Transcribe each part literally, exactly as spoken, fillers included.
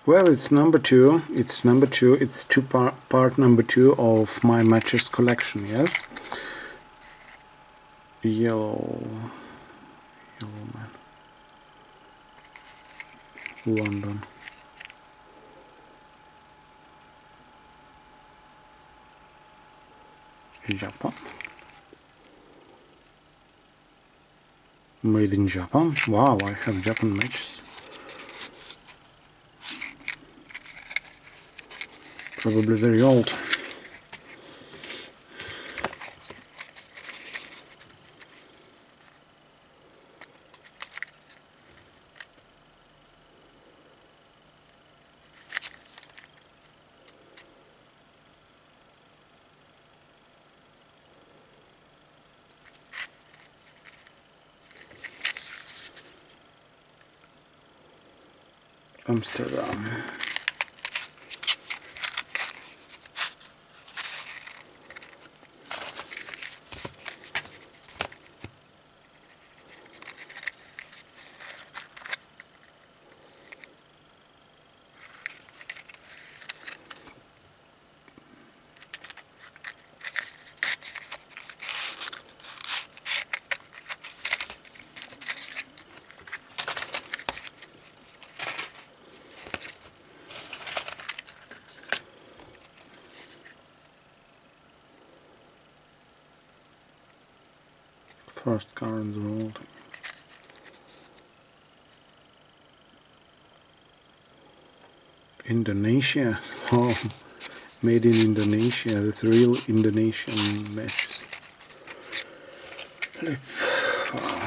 Well, it's number two. It's number two. It's two part part number two of my matches collection. Yes. Yellow, yellow man. London. Japan. Made in Japan. Wow, I have Japan matches. Probably very old. Amsterdam. First car in the world. Indonesia. Oh, made in Indonesia. That's real Indonesian matches. Flip. Wow.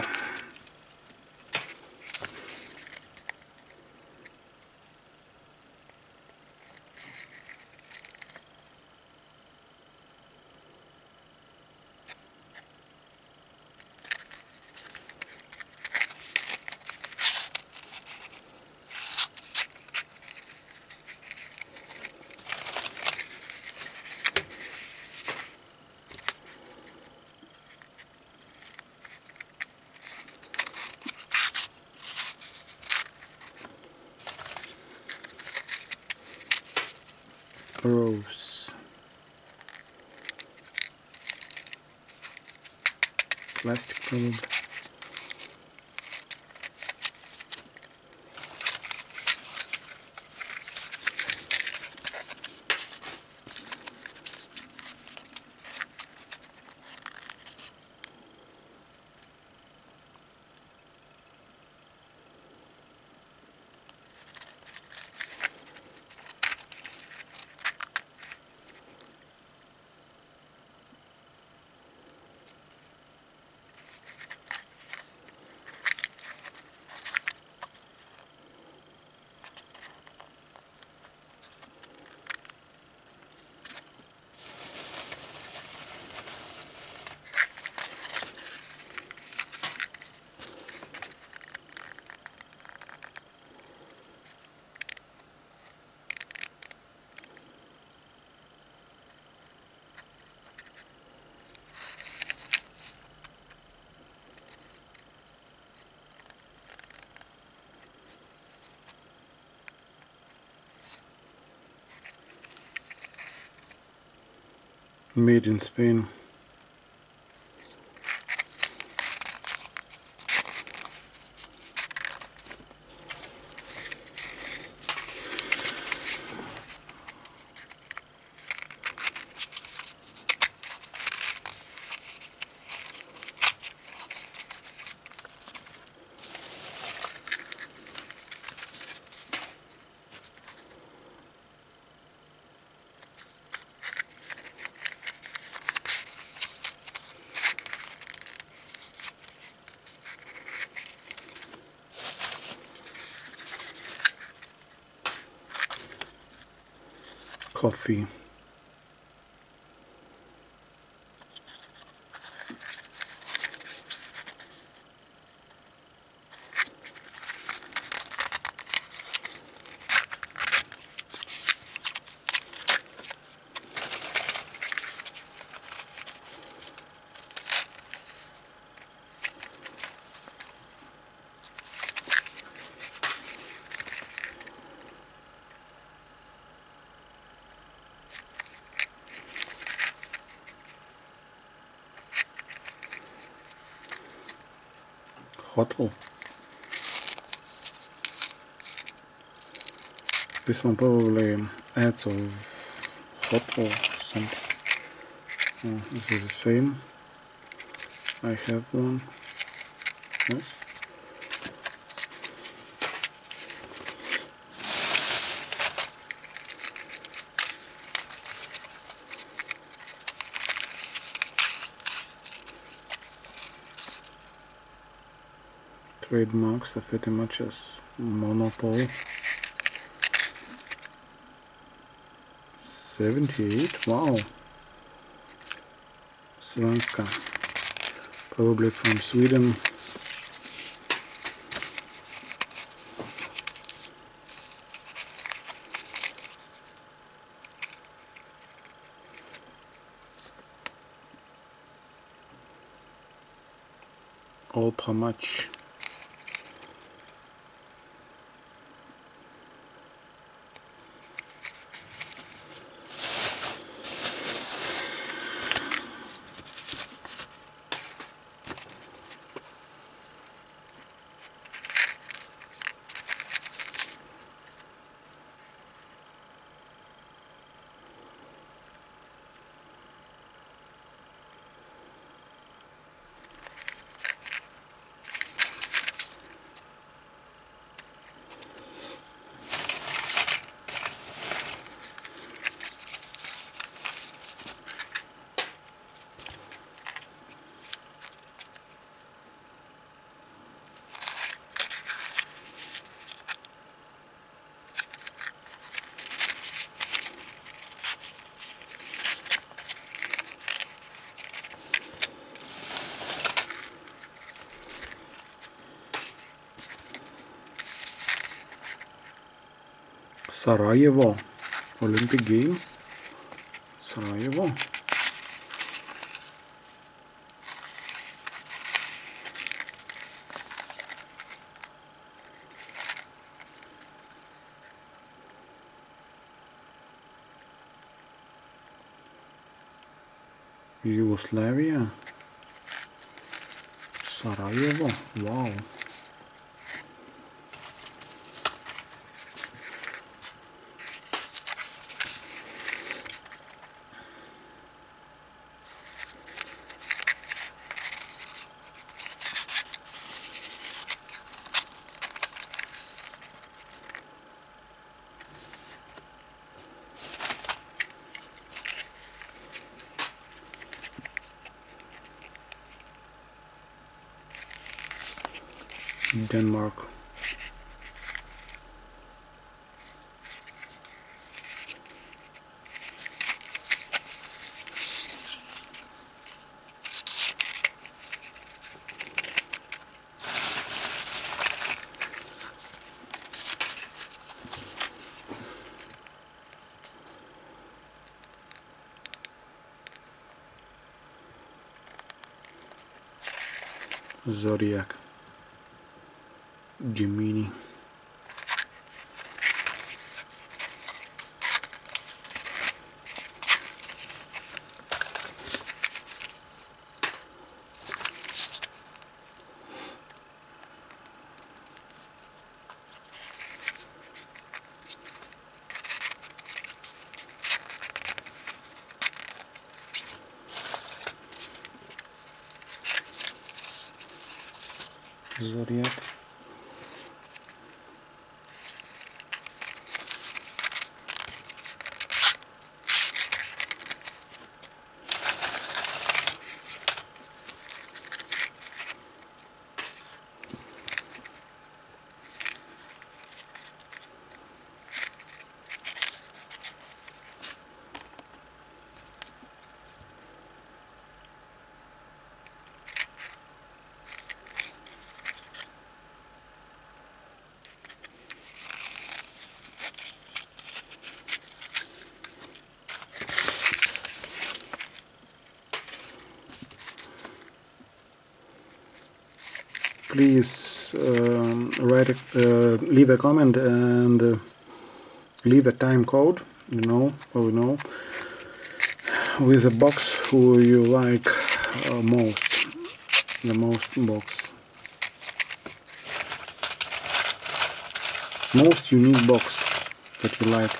Rose. Plastic probably. Made in Spain. Coffee. hotel. This one probably adds of hotel or something. Oh, this is the same. I have one. Yes. Trademarks, Affetti matches, Monopoly. seventy-eight, wow. Svenska, probably from Sweden. All per match. Sarajevo, Olympic Games, Sarajevo. Yugoslavia, Sarajevo, wow. Denmark. Zodiac. Gemini. Zodiac. Please um, write a, uh, leave a comment and uh, leave a time code, you know, or you know, with a box who you like uh, most, the most box. most unique box that you like.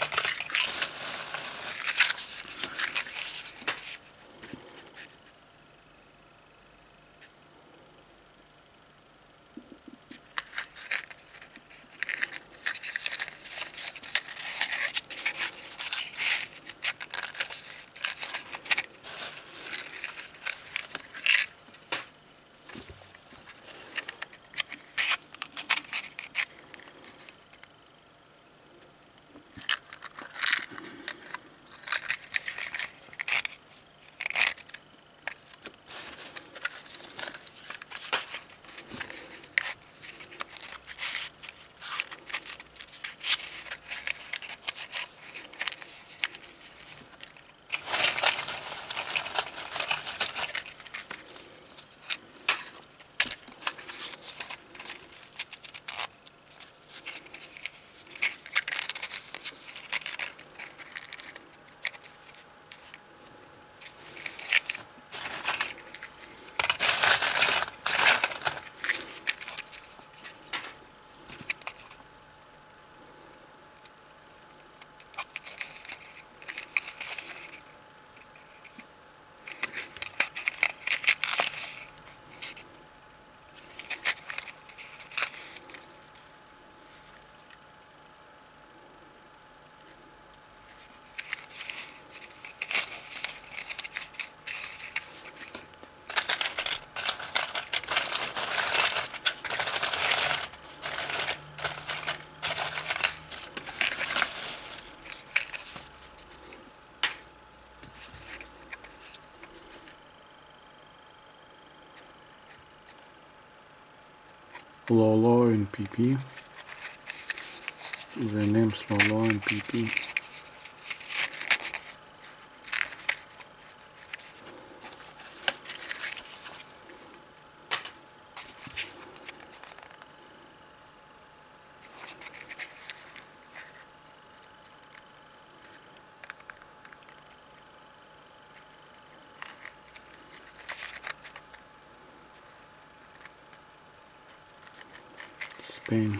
Lolo in P P. The name's Lolo in P P. Spain.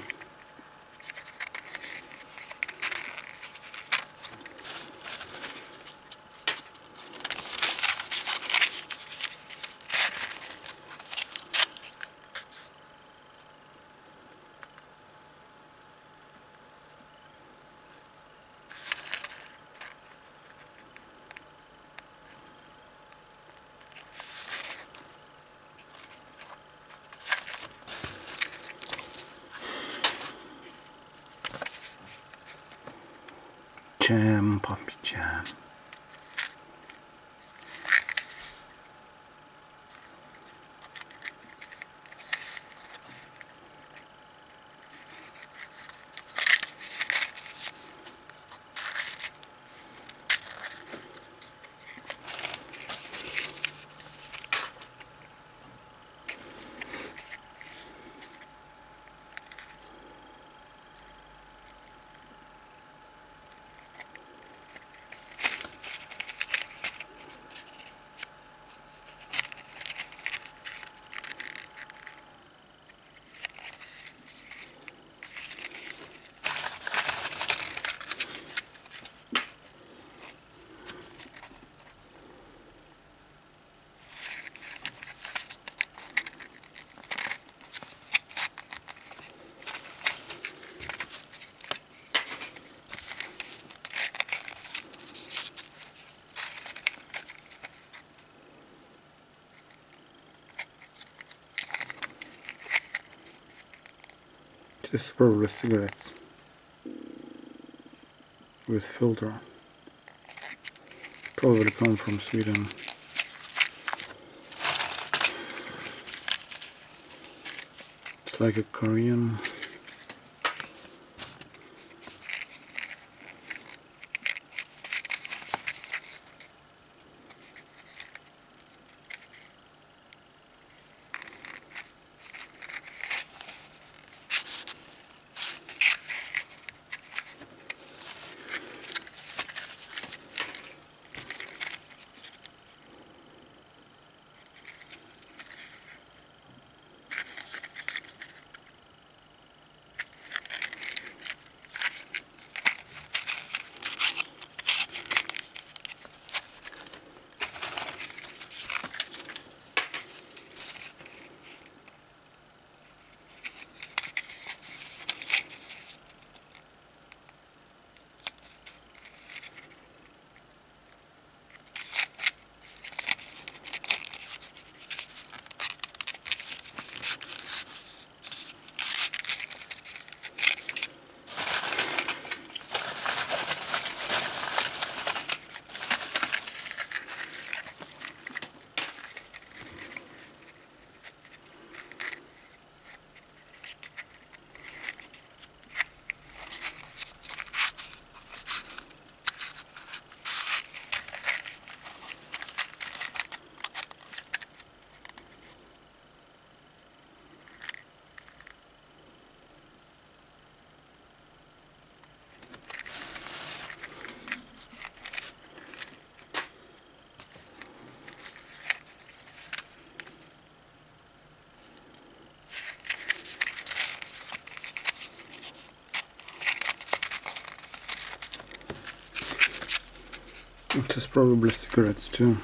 Jam, puppy jam. This is probably cigarettes with filter. Probably come from Sweden. It's like a Korean. It is probably cigarettes too.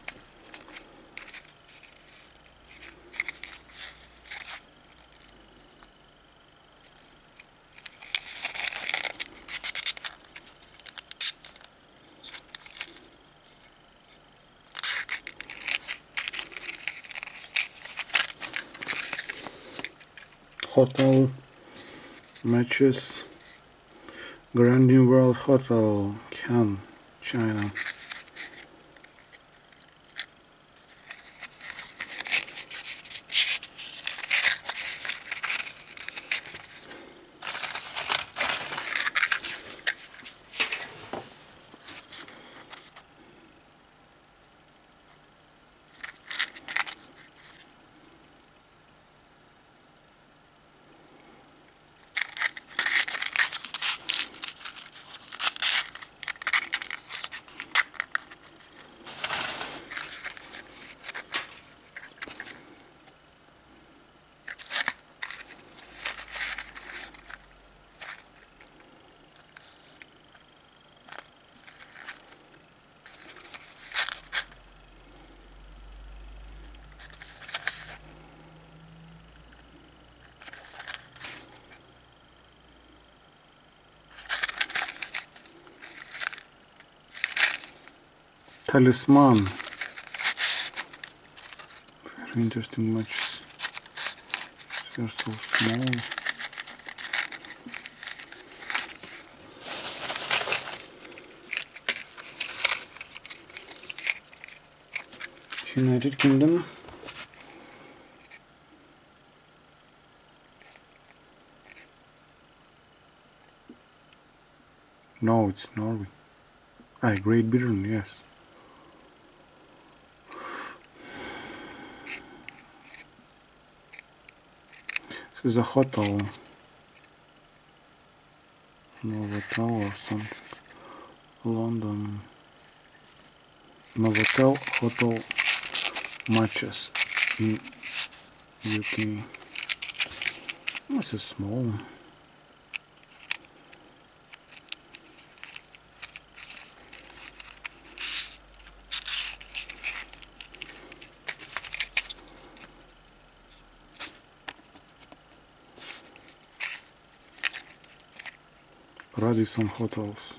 Hotel matches. Grand New World Hotel, Cannes, China. Talisman. Very interesting matches. They're so small. United Kingdom. No, it's Norway. Ah, Great Britain, yes. This is a hotel. Novotel or something. London. Novotel hotel matches in U K. This is small. Radisson hotels.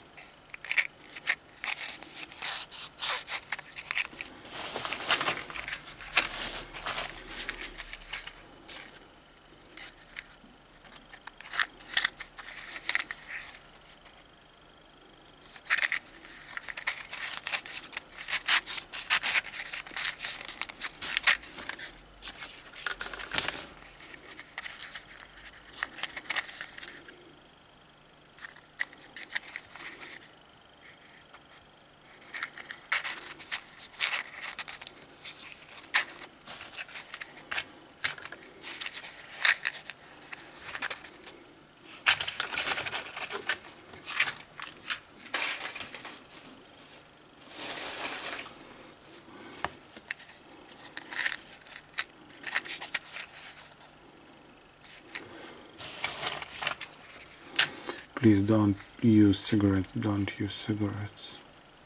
Please don't use cigarettes, don't use cigarettes.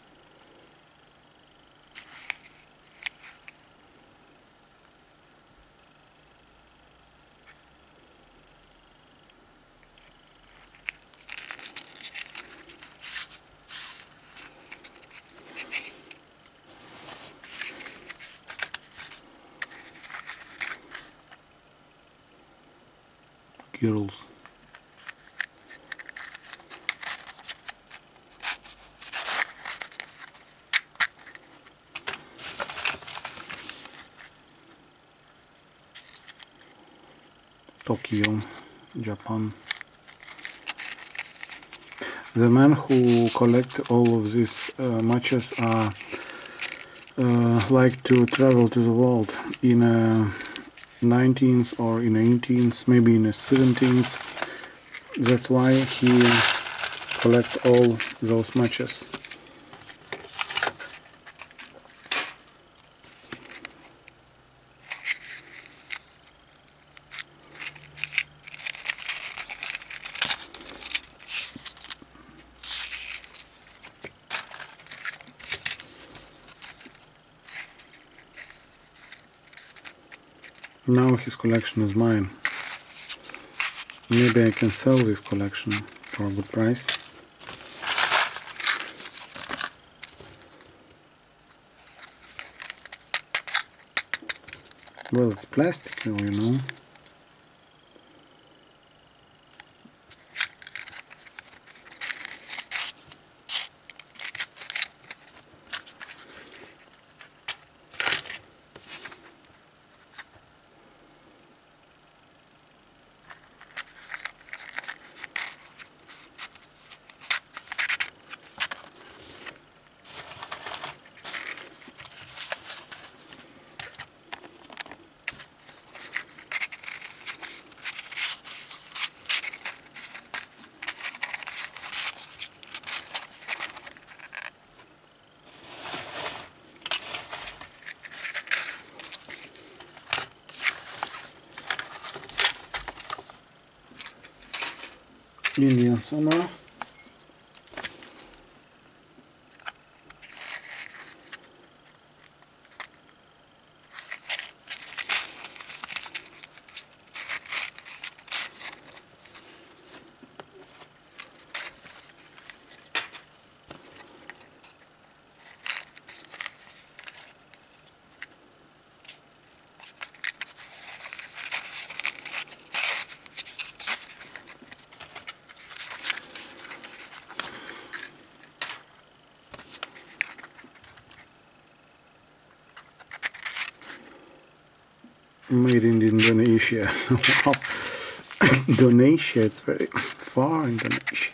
Girls. Tokyo, Japan. The men who collect all of these uh, matches are uh, like to travel to the world in a nineteenth or in eighteenth, maybe in a seventeenth. That's why he collect all those matches. Now his collection is mine. Maybe I can sell this collection for a good price. Well, it's plastic, you know. Indian summer. Made in Indonesia. Wow. Indonesia, it's very far, Indonesia.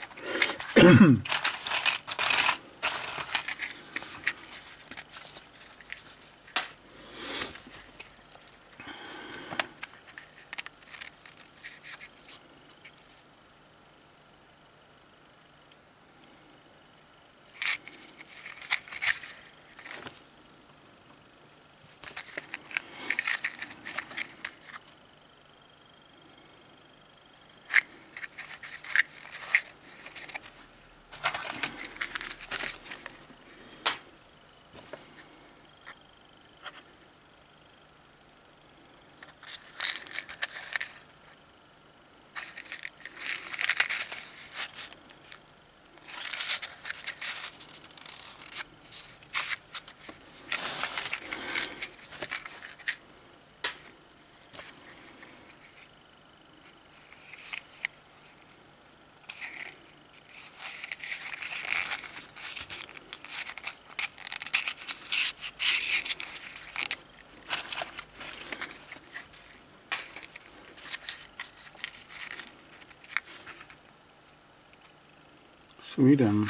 Sweden.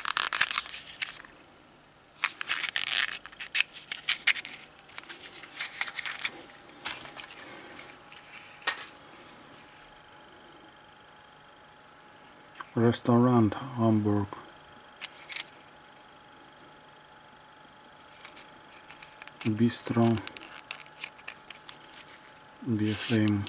Restaurant, Hamburg. Bistro. Beer flame.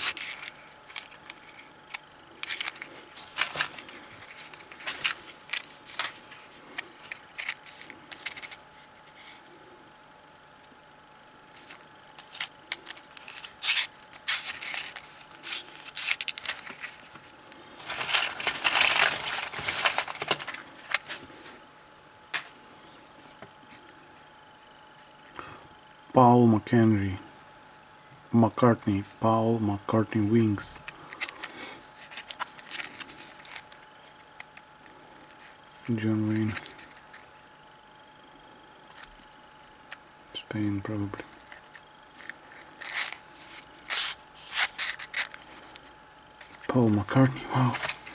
Paul McHenry, McCartney, Paul McCartney Wings. John Wayne. Spain, probably. Paul McCartney, wow.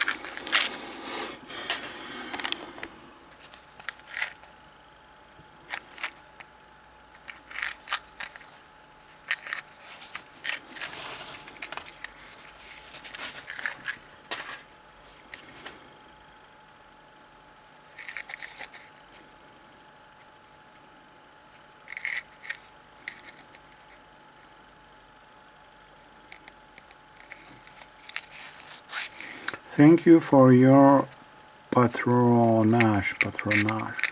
Thank you for your patronage, patronage.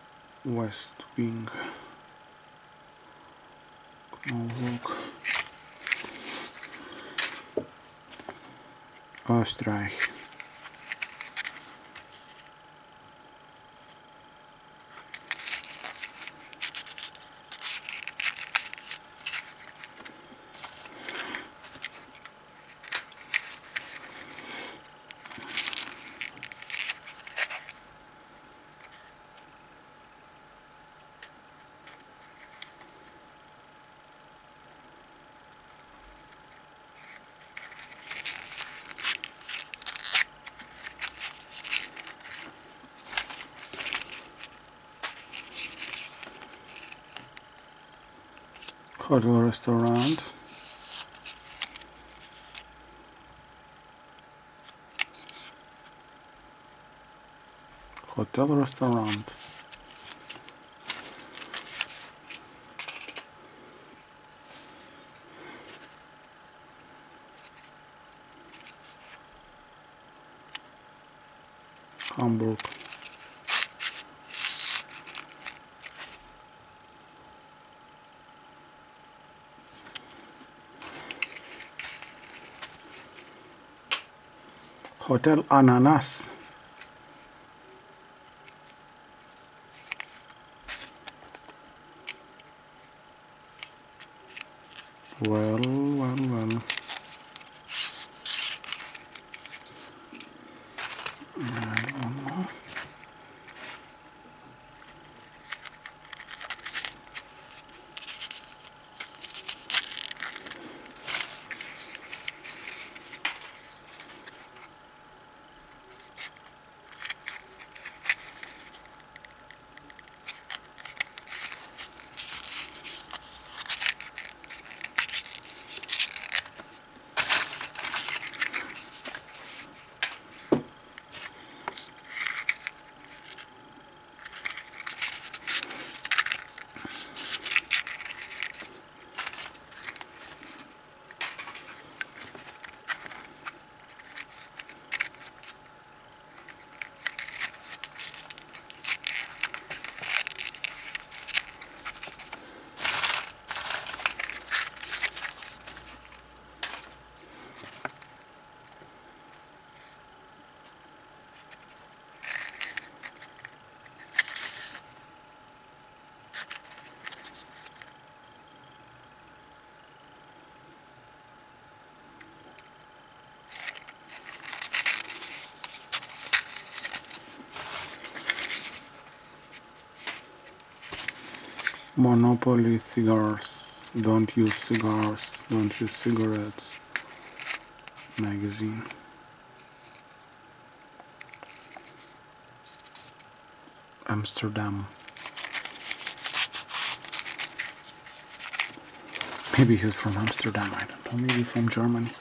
West Wing. Come on, look. Österreich. Hotel restaurant. Hotel restaurant. Hamburg. Hotel Ananas. Well, well, well. I don't know. Monopoly cigars. Don't use cigars. Don't use cigarettes. Magazine. Amsterdam. Maybe he's from Amsterdam, I don't know. Maybe from Germany.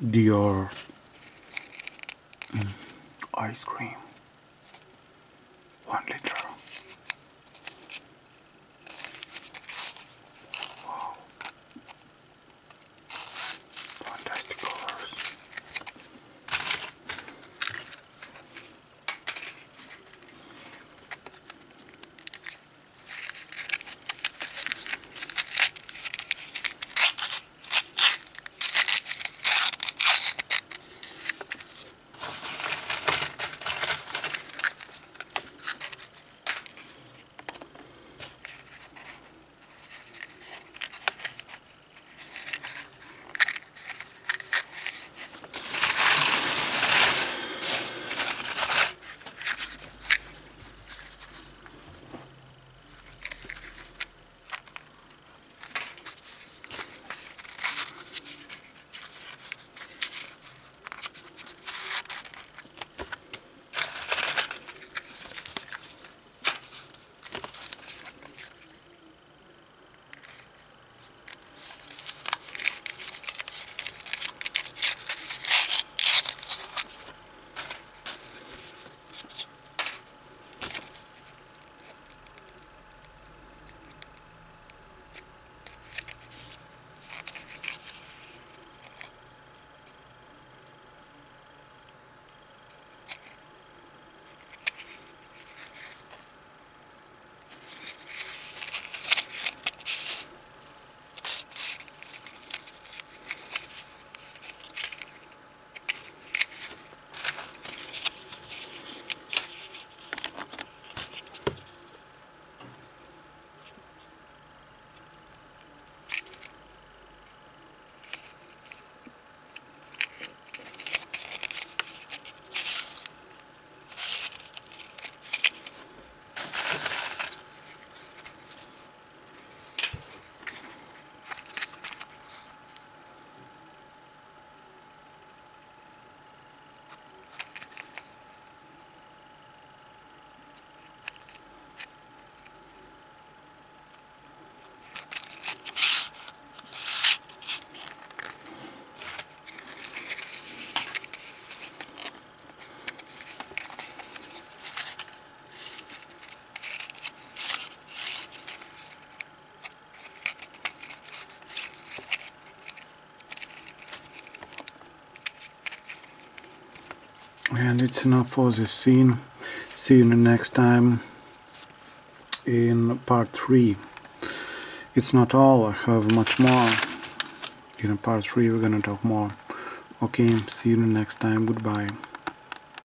Dior mm. ice cream, one liter. Wow, fantastic colors. And it's enough for this scene. See you next time in part three. It's not all, I have much more. In part three we're gonna talk more. Okay, see you next time, goodbye.